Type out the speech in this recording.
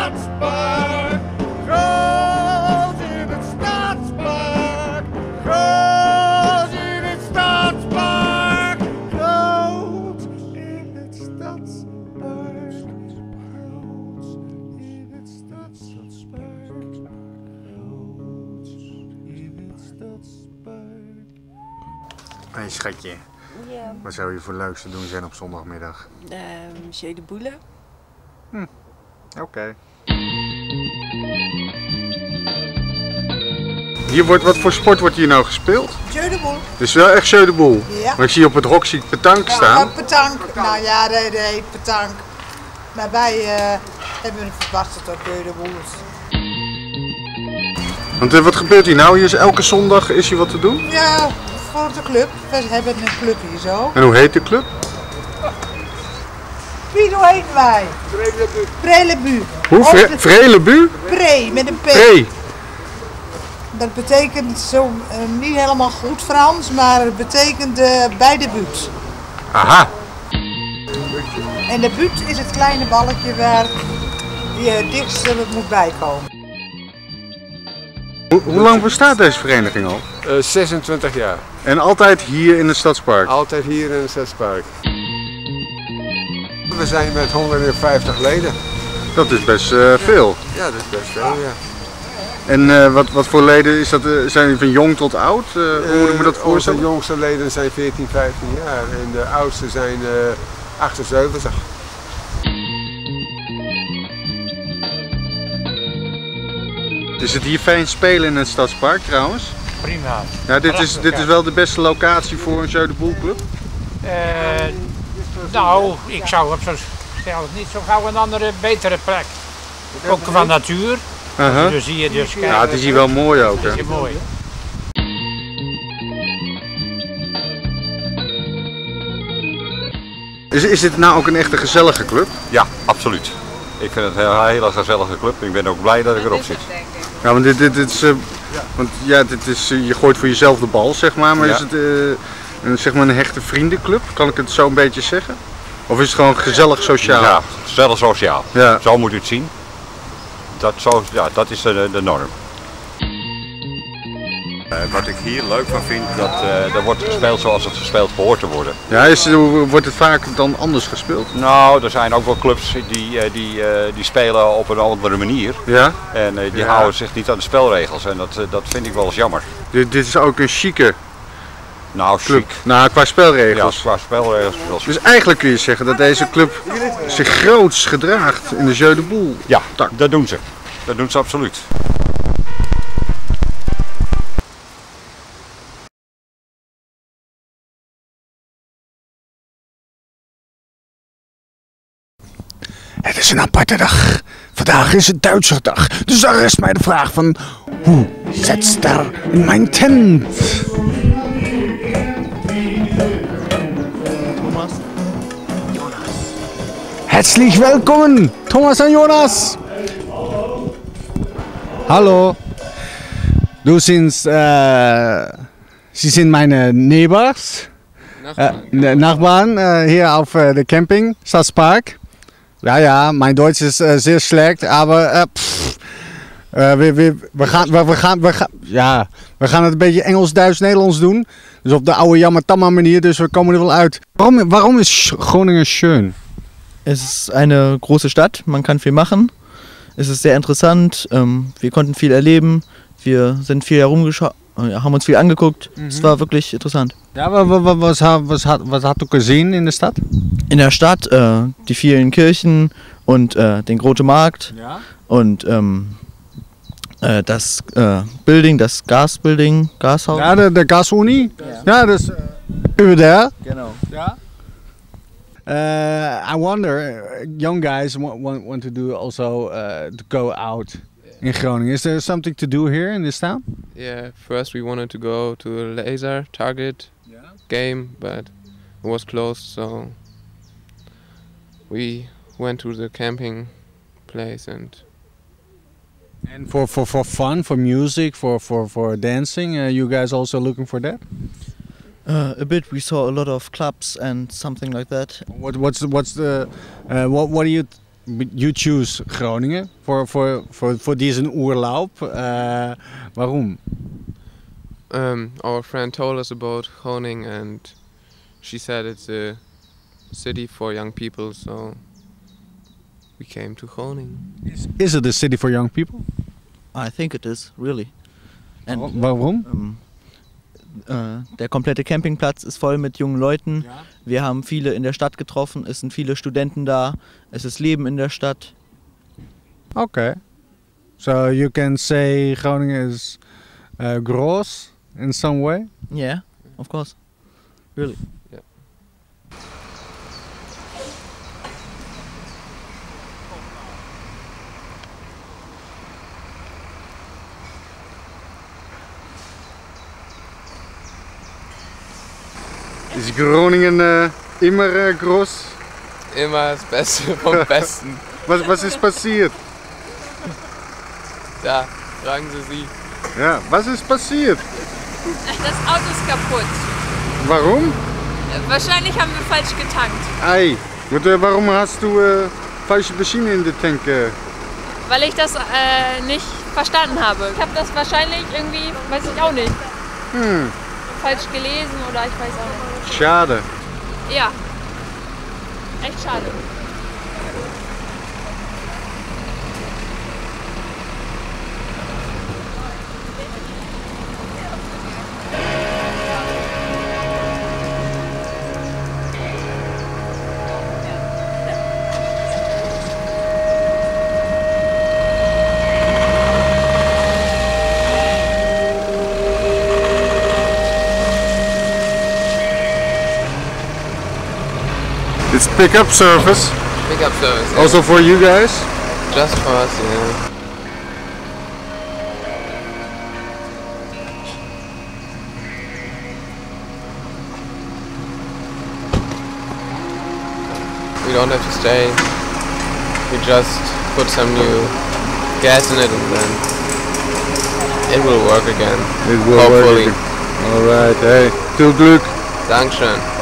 Stadspark. Groot in het Stadspark. Groot in het Stadspark. Groot in het Stadspark. Groot in het Stadspark. Groot in het Stadspark. Hey schatje, Ja, wat zou je voor leuks te doen zijn op zondagmiddag? Jeu de Boule. Oké. Hier wordt, wat voor sport wordt hier nou gespeeld? Jeu de Boule. Het is wel echt jeu de boel. Ja. Maar ik zie op het hok zie ik petanque staan. Petanque. Nou ja, dat heet petanque. Maar wij hebben het verbasterd tot Jeu de Boule. Want wat gebeurt hier nou? Hier is elke zondag is hier wat te doen? Ja, voor de club. We hebben een club hier zo. En hoe heet de club? Wie, hoe heet wij? Prelebu. Hoe? Vrelebu? Pre, met een P. Pre. Dat betekent zo niet helemaal goed Frans, maar het betekent bij de buurt. Aha. En de buurt is het kleine balletje waar je het dichtst moet bijkomen. Hoe lang bestaat deze vereniging al? 26 jaar. En altijd hier in het Stadspark? Altijd hier in het Stadspark. We zijn met 150 leden. Dat is best veel. Ja, dat is best veel, ja. En wat voor leden is dat? Zijn die van jong tot oud? Hoe moet ik me dat Onze voorstellen? jongste leden zijn 14, 15 jaar en de oudste zijn 78. Is het hier fijn spelen in het Stadspark trouwens? Prima. Ja, dit is wel de beste locatie voor een Jeu de Boel club? Nou, ik zou op zo'n stel niet zo gauw een andere, betere plek. Ook qua natuur. Dus zie je dus kijken. Ja, het is hier wel mooi ook. Het Hè? is hier mooi. Is dit nou ook een echte gezellige club? Ja, absoluut. Ik vind het een hele gezellige club. Ik ben ook blij dat ik erop zit. Ja, want dit is, je gooit voor jezelf de bal, zeg maar. Maar Ja. is het zeg maar een hechte vriendenclub? Kan ik het zo een beetje zeggen? Of is het gewoon gezellig sociaal? Ja, gezellig sociaal. Ja. Zo moet u het zien. Dat is de norm. Wat ik hier leuk van vind, dat er wordt gespeeld zoals het gespeeld behoort te worden. Ja, wordt het vaak dan anders gespeeld? Nou, er zijn ook wel clubs die spelen op een andere manier. Ja? En die Ja. houden zich niet aan de spelregels. En dat vind ik wel eens jammer. Dit is ook een chique Nou, club. chic. Nou, qua Ja, spelregels. qua spelregels is het wel chic. Dus eigenlijk kun je zeggen dat deze club zich groots gedraagt in de Jeu de Boel. Ja, tak. dat doen ze. Dat doen ze absoluut. Het is een aparte dag. Vandaag is het Duitserdag. Dus dan rest mij de vraag van... Hoe zit daar in mijn tent? Thomas. Herzlich willkommen, Thomas en Jonas. Hallo. Sie sind meine Neighbors. Nachbarn hier auf der Camping, Stadspark. Ja, mein Deutsch ist sehr schlecht, aber we gaan het een beetje Engels, Duits, Nederlands doen. Dus op de oude Jammertamma manier, dus we komen er wel uit. Waarom is Groningen schön? Es ist eine große Stadt, man kann viel machen. Es ist sehr interessant, wir konnten viel erleben, wir sind viel herumgeschaut, haben uns viel angeguckt. Es war wirklich interessant. Ja, was hast du gesehen in der Stadt? In der Stadt die vielen Kirchen und den Großen Markt und das Building, das Gasbuilding, Gashaus. Ja, der Gasuni. Ja, das über there. Genau. Ja. I wonder, young guys want to do also to go out in Groningen. Is there something to do here in this town? Yeah, first we wanted to go to a laser target game, but it was closed, so we went to the camping place and for fun, for music, for dancing, you guys also looking for that? A bit. We saw a lot of clubs and something like that. What do you you choose Groningen for diesen Urlaub. Warum? Our friend told us about Groningen and she said it's a city for young people, so we came to Groningen. Is it a city for young people? I think it is, really. And, Warum? Der komplette Campingplatz ist voll mit jungen Leuten. Ja. Wir haben viele in der Stadt getroffen, es sind viele Studenten da, es ist Leben in der Stadt. Okay. So you can say Groningen is groß in some way? Yeah, of course. Really. Yeah. Is Groningen immer groß? Immer das Beste vom Besten. Was ist passiert? Da, fragen Sie sie. Ja, was ist passiert? Das Auto ist kaputt. Warum? Wahrscheinlich haben wir falsch getankt. Ei, warum hast du falsche Benzine in der Tanke? Weil ich das nicht verstanden habe. Ich habe das wahrscheinlich irgendwie, weiß ich auch nicht, falsch gelesen oder ich weiß auch nicht. Schade. Ja, echt schade. It's pickup service. Pickup service. Yeah. Also for you guys? Just for us, yeah. We don't have to stay. We just put some new gas in it and then it will work again. It will hopefully. work again. Alright, hey, veel geluk. Dankeschön.